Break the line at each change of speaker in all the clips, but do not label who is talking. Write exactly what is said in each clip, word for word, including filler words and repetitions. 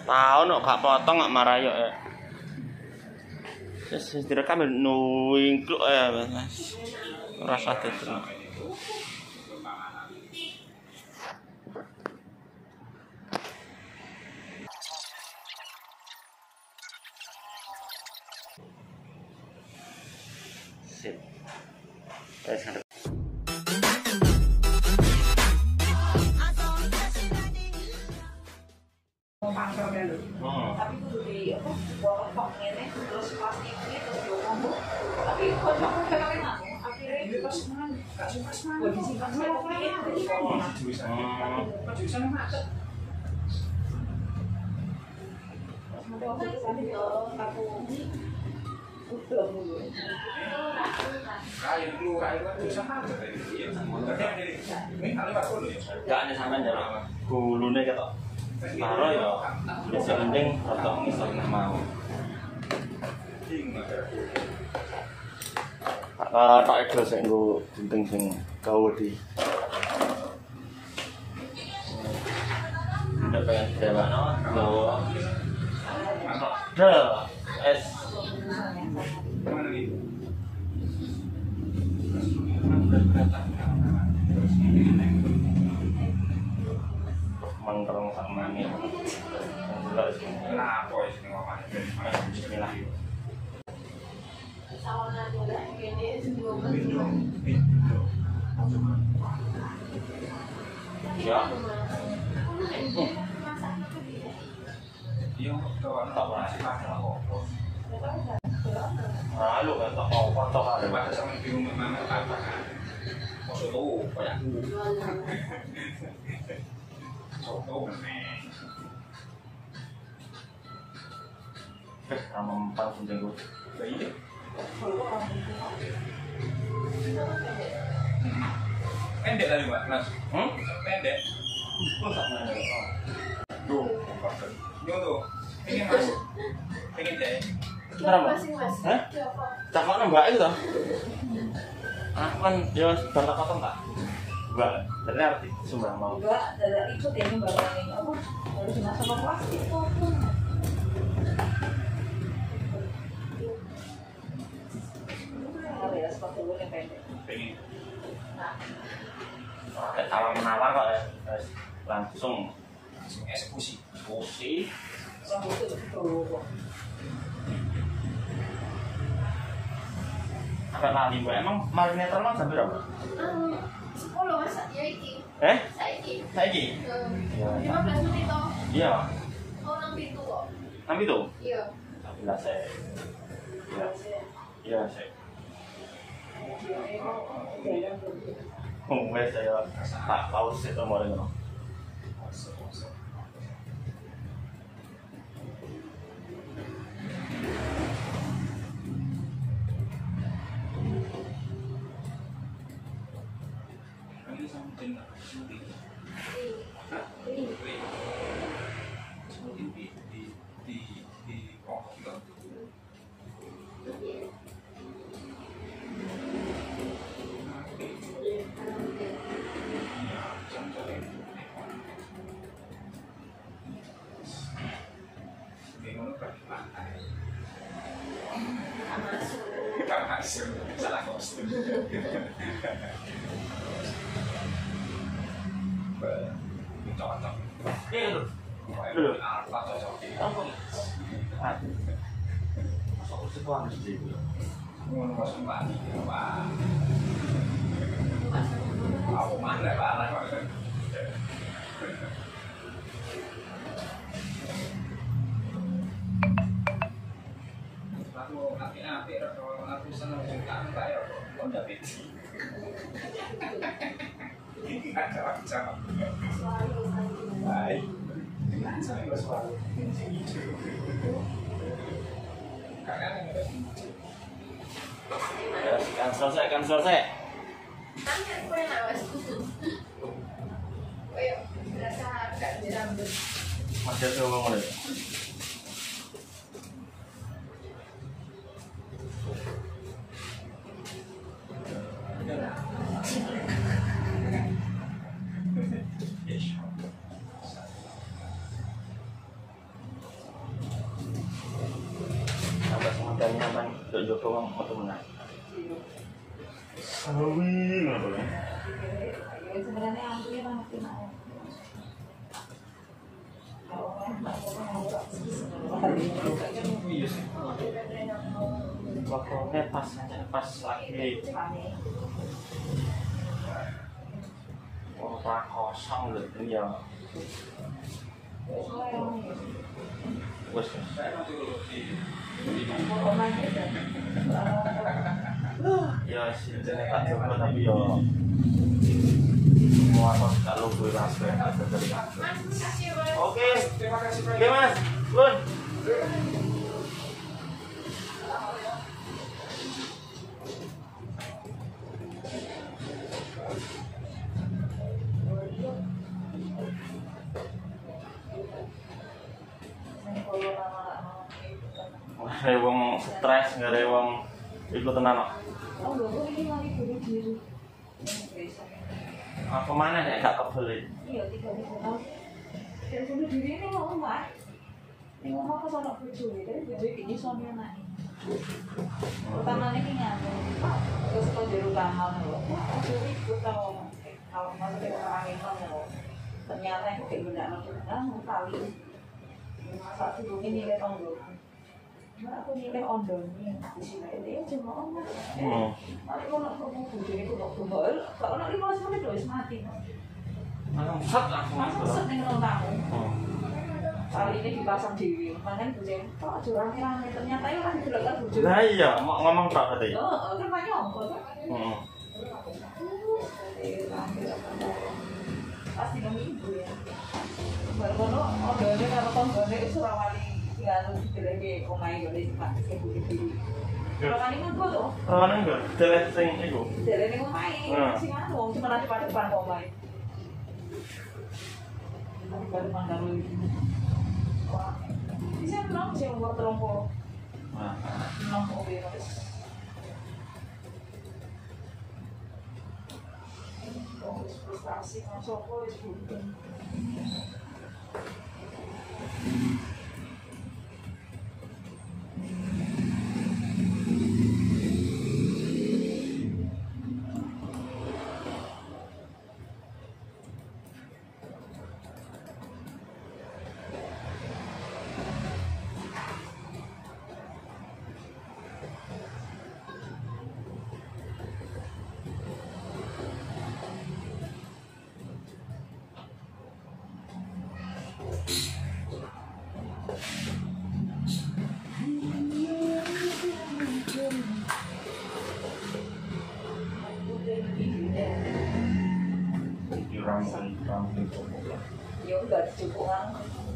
Tahu no gak potong gak marah yo. Wis direkam nuingkluk ya Mas. Rasa tenan. Sip. Guys,
tapi kudu di apa potong ngene terus plastik ini terus yo ngombo tapi kok kok kenalnya akhirnya pas man gak suka man kok disimpan sama ini kok bisa macet mau sampai yo aku udah mulu kayu lu kayu kan bisa macet iya ini kali Pak Gulu
gak ada sampean ya gulune ketok Paro ya, bisa penting rotok ngisor mau. Ah, tak ada sing nggo gunting sing gawe di. Ndak pengen dewano, gawe. Ada es. Menterong sama ini.
Nah, boy, sini ngomong.
Bismillah. Ya.
Iya, kawan tak berhasil makan apa.
Lalu kan tak mau foto ada.
Pada sama di rumah mana apa kan. Soto, banyak. Soto meneh.
Eh, sama empat gunting gue.
Iya. Pendek tadi Mbak, Mas.
Hmm?
Pendek.
Masa mana?
Tuh, yo tuh. Ini Mas. Pengen deh.
Kenapa? Hah? Cakok nembak itu toh? Ah, kan ya bar potong enggak? Enggak, dari arti sumbang mau.
enggak dari ikut ini barang ini apa harus dimasak sama plastik kok ada ya sepatu gue yang pendek
Pengen.
Kayak tawar menawar kok ya. Langsung
Langsung eksekusi.
eksekusi.
rambut itu tuh
Agak lali mbak, emang marinator mas sampai berapa?
sepuluh masa ya iki.
Eh?
Saiki.
Saiki?
lima belas menit toh.
Iya.
Oh, nang pintu kok.
Nanti tuh?
Iya.
Tapi lah saya. Iya. Iya saya. Oh, wes saya tak tahu sih itu mau dengar.
Ini something shooting. Shooting di di di di kok gitu. Salah kostum. Cocok.
Iya itu.
Dulu. Apa cocok?
Apa? Ah. Masuk ke sekolah sih.
Ngono kok sembani. Wah. Aku mana parah kok. Aku api-api kalau aku seneng kan kayak kok David. Kacau-kacau. Baik. Saya nggak suara. Kakak nggak.
Ya, kan selesai, kan selesai.
Tanya gue nawas. Ayo, berasa gak dirambut.
Masih ada ngomong lagi. dan nyaman untuk jodoh mau temenan. Sawi ngono lho.
Ya sebenarnya ampunya banget kenal.
Pokoknya pas pas lagi orang kosong gitu ya. Wes. Ya sih jadi tak coba tapi yo semua harus tak lupa raspberry ada dari. Oke, terima kasih Oke Mas, Bun. Ada wong stres, nggak ada wong ikut tenan.
Oh, lho, ini lagi bunuh diri.
Apa mana ya gak kebeli?
Iya, tiga ribu tahun. Dan bunuh diri ini mau rumah. Ini mau ke sana bojo, tapi bojo ini suami anak. Pertama ini nyambung. Terus kalau jero kamar lho. Bojo iku tau kalau masuk orang ini lho. Ternyata yang kayak benda nang kali. Satu dulu ini nilai tonggo. Aku nilai ondon ini di sini dia cuma omong.
Hmm.
Aku nak ngomong bojo itu kok gembel. Kalau nak lima belas menit wis mati.
Langsat aku
Langsung set ning tamu.
Hmm.
Kali ini dipasang dewi, makanya bojo kok aja rame-rame. Ternyata ya kan digelekkan bojo.
Nah iya, mau ngomong tak tadi.
Heeh, kan banyak omong tuh.
Heeh.
Pasti kami ibu ya. Baru-baru ondone karo tonggone wis ora wali tinggal dideleke omahe yo wis Pak sing budi-budi. Kalau kan kan tuh.
Oh, enggak, delek sing iku.
Dideleke omahe sing anu wong cuma nanti pada depan omahe. Baru mandang lu. Wah. Bisa belum sih umur telung puluh.
Nah,
enam puluh wis. Wis frustasi kan sopo wis buntung. Ya udah cukupan.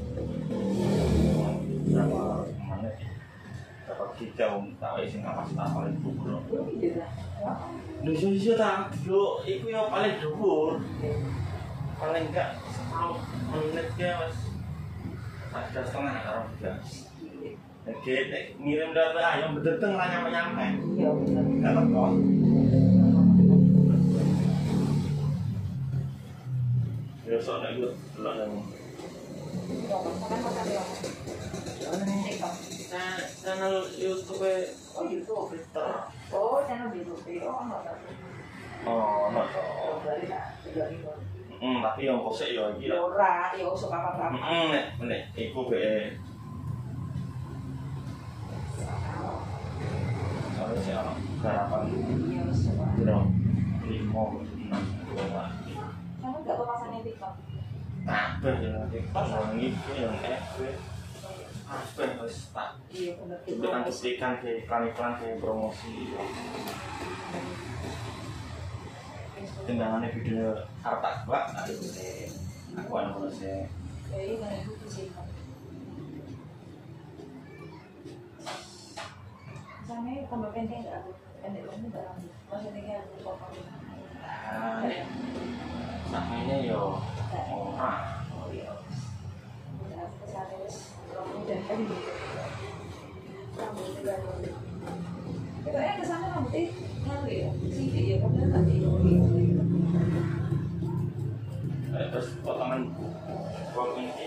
berapa mana berapa kicau tak isi ngapas tak paling dhuwur. Lho iso tak yo iku yo paling dhuwur. Paling enggak sepuluh menit ya Mas. Ada setengah karo gas. Oke, ngirim data ayam bedeteng lah nyampe-nyampe.
Iya bener.
Enggak teko. Ya soalnya gue delok nang channel YouTube
Oh YouTube.
Twitter.
Oh channel YouTube. Oh enggak tahu.
Oh, ono to.
Oh dari tak tiga ribu.
Hmm, tapi yang kosek ya iki.
Ya ora, ya usah apa-apa.
Heeh, nek nek iku be. Soalnya sih ono garapan.
Iya wis.
Kira lima enam dua.
Kamu enggak apa pasangnya TikTok?
Kabeh ya TikTok yang iki yang F B. Kabeh wis tak.
Iya bener.
Cuplikan cuplikan ke iklan-iklan ke promosi. Tendangannya video harta gua, aduh deh. Aku anu sih.
Jadi mana itu sih? Sampai tambah pendek enggak? Pendek banget barang. Maksudnya kayak aku potong.
Ah, namanya yo ora.
Oh iya. Udah kesana wis. Udah tadi. Rambut juga. Kita ya kesana rambutnya ngalir ya. Sini ya karena tadi.
Terus potongan bawang ini.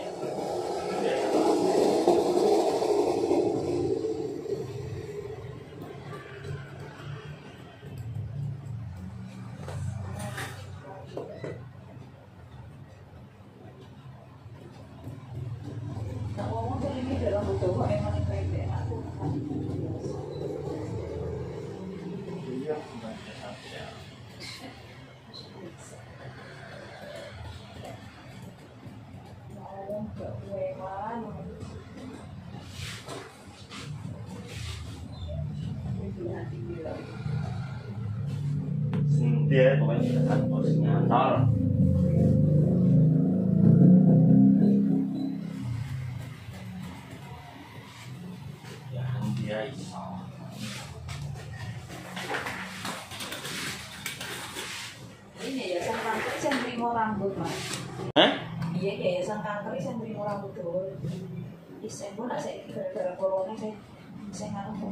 Nah, ngomong tuh ini dalam betul kok emang kayak aku.
Iya, baca saja.
Ngomong gak wewan.
Dia pokoknya sudah satu nyantol. Ya dia iso.
Ini yayasan kanker yang nerima rambut mas.
Hah?
Iya yayasan kanker yang nerima rambut dulu. Isen pun nak saya gara-gara corona saya saya nganu.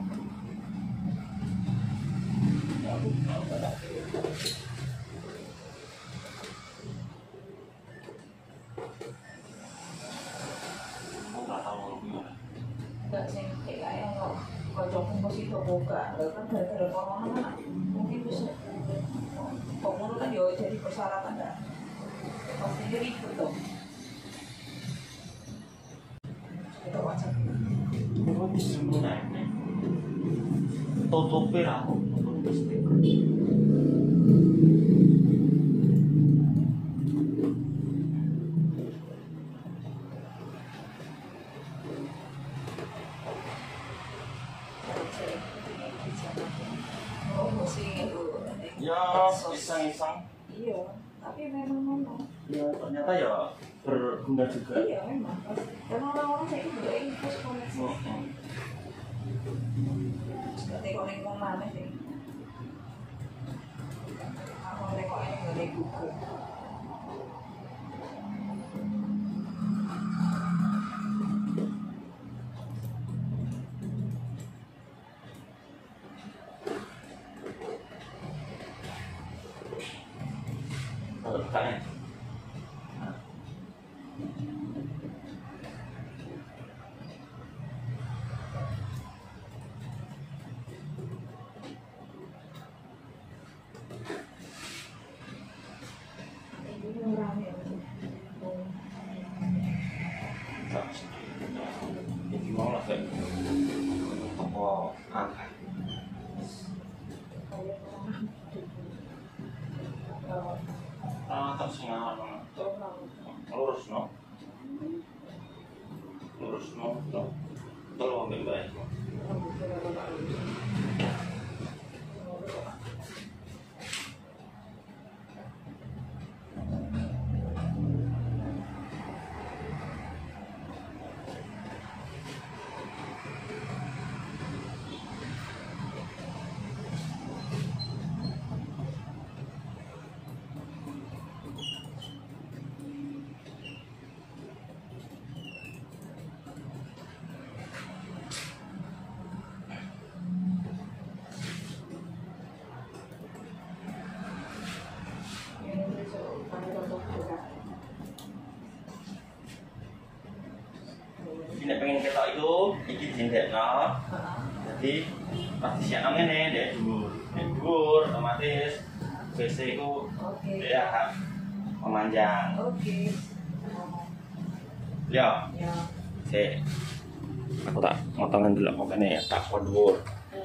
Nggak tahu gimana.
Enggak sih kayak yang kok kocok bungkus itu buka. Kan gara-gara corona kan mungkin bisa. Kok menurut kan ya jadi persyaratan dah. Pasti ribet dong. Kita WhatsApp.
Kok bisa mulai? Tutupin aku, tutup stiker.
Oh, mesti itu.
Ya, iseng-iseng.
Iya, tapi memang memang.
Ya, ternyata ya berguna juga.
Iya, memang. Karena orang-orang saya juga infus koneksi.
Oh, oh.
Nanti kok ning wong maneh sih. Aku nek kok ini ngene Google.
Kalau tanya.
Ini rame.
Jadi mau lah kayak toko angka.
Kayak orang. Oh,
Ah, tak sengaja.
orang.
Lurus no. Lurus no. No. Tolong ambil baik. Ini pengen ketok itu, iki jendek no. Jadi pasti siang ini deh dur, dur otomatis P C ku
Oke.
dia akan memanjang.
Oke.
Ya,
Ya.
si aku tak motongan dulu kok ini tak kondur.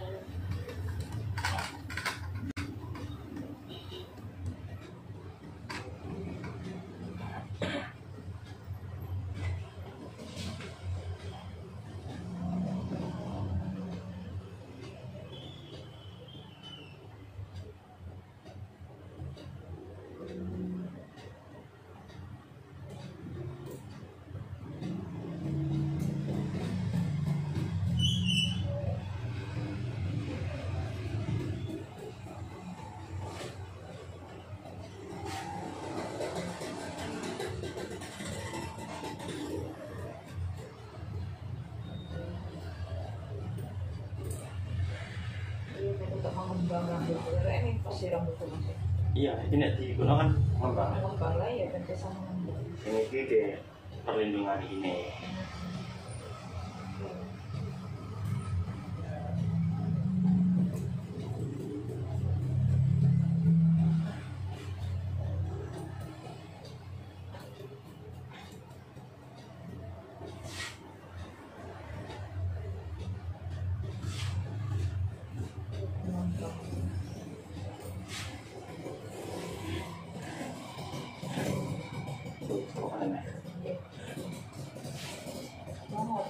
Untuk mengembang rambut. Karena ini pasti rambut masih.
Iya, ini digunakan ngembang.
Mengembang lah ya dan bisa mengembang.
Ini kayak perlindungan ini.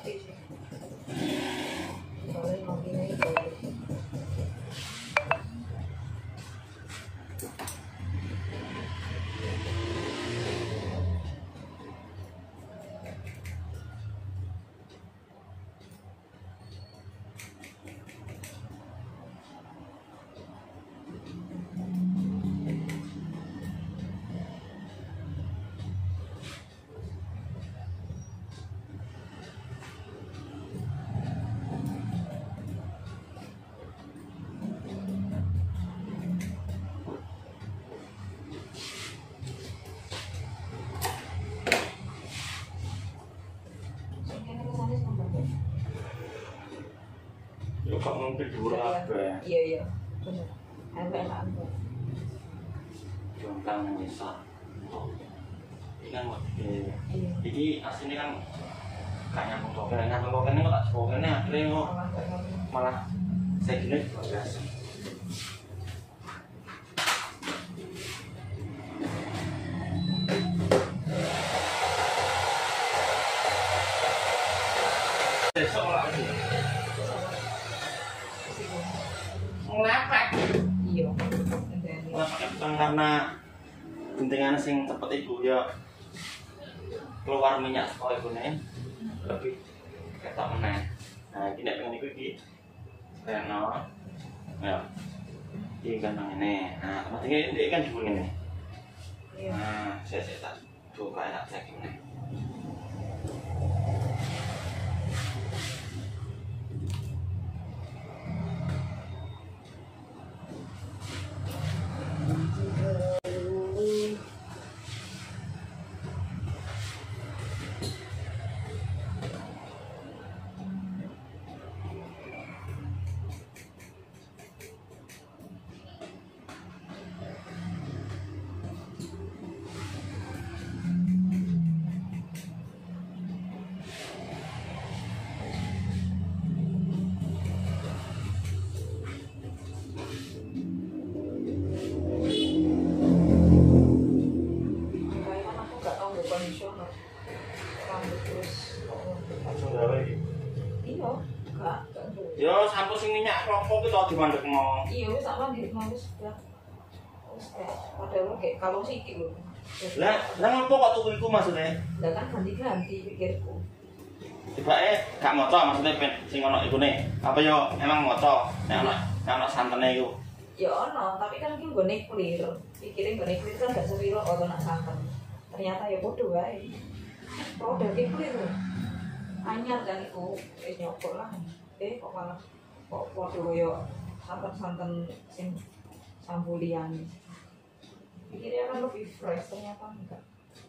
ngerti sih. Soalnya ngopinya itu.
Yo kok ngombe dhuwur kabeh.
Iya iya. Bener. Enak-enak.
Jomplang ngisor. Iki kan kok
Iya.
iki asline kan gak nyambung kok kene nyambung kok kene kok tak coba kene akhire kok malah saya gini biasa. Besok lah itu. Nglepek.
Iya.
Nglepek bukan karena guntingan sing cepet iku ya keluar minyak saka ikune lebih ketok meneh. Nah, iki nek pengen iku iki kena ya. Iki kan nang ngene. Nah, tempat iki ndek kan dhuwur ngene.
Iya.
Nah, saya saya tak buka tak cek ngene. Yo sampo sing minyak klopo ki to dimandekno.
Iya wis tak mandi mau wis ya. Wis padahal kayak kalau sithik lho.
Lah, lah ngopo kok tuku iku maksudnya?
Lah kan ganti-ganti pikirku.
Tibake gak maca maksudnya pen sing ono ikune. Apa yo emang maca nek ono nek ono santene iku.
Ya ono, tapi kan iki nggone clear. Pikire nggone clear kan gak sepiro kok nak santen. Ternyata ya bodoh wae. Produk iki clear. Anyar kan iku wis nyokol lah. Eh kok malah kok padha koyo santen-santen sing sambulian. Pikirnya kan lebih fresh, ternyata enggak.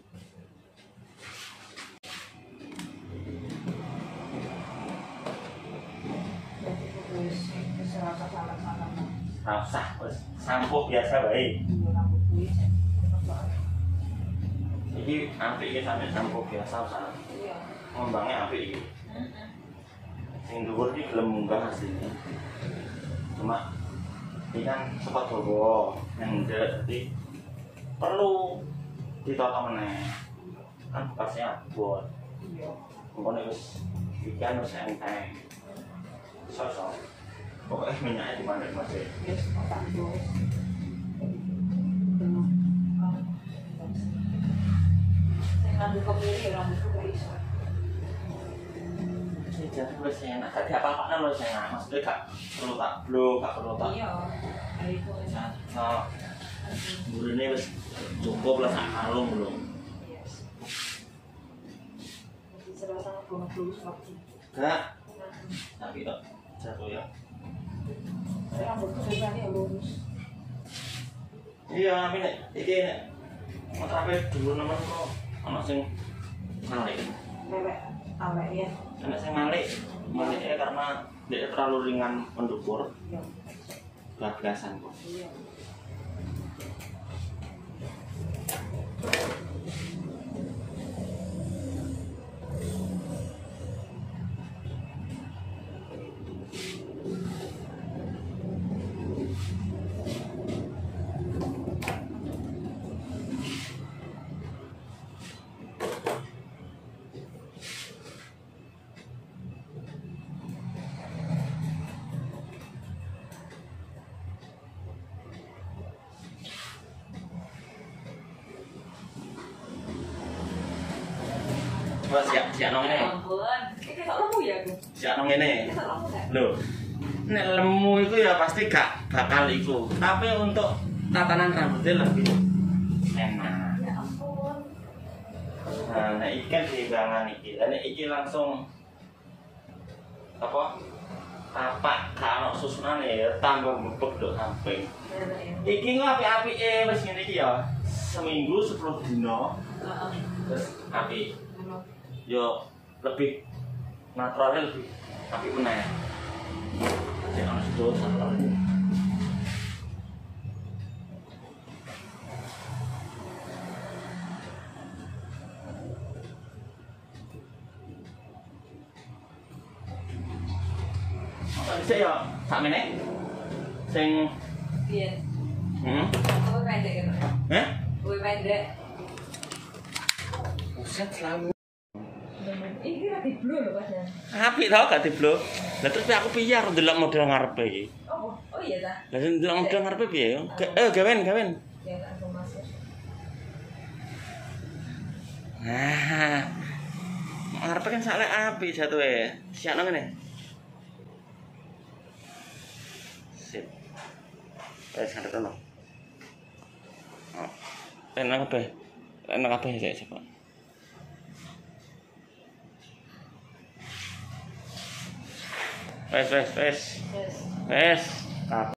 Jadi terus bisa rasa salah-salah.
Rasah wis sampo biasa wae.
Rambut kuwi
Iki apik iki sampe sampo biasa usah.
iya.
Ngembangnya apik iki. Sing dhuwur iki gelem munggah asline. Cuma ini kan sempat bobo yang enggak jadi perlu ditata meneh. Kan bekasnya abot.
Iya.
Mengko wis ikan wis enteng. Sosok. Pokoknya minyaknya di mana Mas?
Yes, tak bos. Saya ngambil kemiri rambutku gak iso.
Jadi wis enak, gak apa-apa lho sing enak. Maksudnya gak perlu tak blok, gak perlu tak.
Iya. Hari itu wis
Nah, burine wis cukup lah sak kalung lho.
yes. Jadi serasa belum dulu waktu.
Gak, tapi kok jatuh ya.
Saya rambutku biasanya lurus.
Iya, tapi nek iki nek motrape dulu nemen kok ana sing malik.
Lewek, awek ya.
Ana sing malik, maliknya karena dia terlalu ringan mendukur.
Iya.
Bablasan kok.
Iya.
Coba siap siap nong
Ya
ini.
ampun. Iki kok lemu ya, Gus?
Siap nong ini.
Iki kok lemu gak?
Loh. Nek lemu itu ya pasti gak bakal iku. Tapi untuk tatanan rambutnya lebih enak.
Ya ampun.
Nah, nek iki kan diimbangan iki. Lah nek iki langsung apa? Tapak kalau susunan ya tambah bebek dok samping. Iki nggak api-api eh wis ngene iki ya. Seminggu sepuluh dino.
Heeh.
Terus api. Yo lebih naturalnya lebih api meneh. Jadi harus dos apa. Saya ya sakmene sing
Iya.
hmm
Kowe pendek kan?
eh
Kowe pendek.
buset selalu
Iki lagi blue lho padahal.
apik tau gak diblo. Lah terus aku piye arep ndelok model ngarepe iki.
Oh, oh iya ta.
Lah ndelok model ngarepe piye yo? Ga- Eh gawen gawen.
Ya aku masuk.
Nah. Ngarepe kan sak lek apik jatuhe. Siakno ngene. Sip. Wes ngarep ono. Oh. Enak kabeh. Enak kabeh sik coba. Wes wes wes.
Yes.
Wes.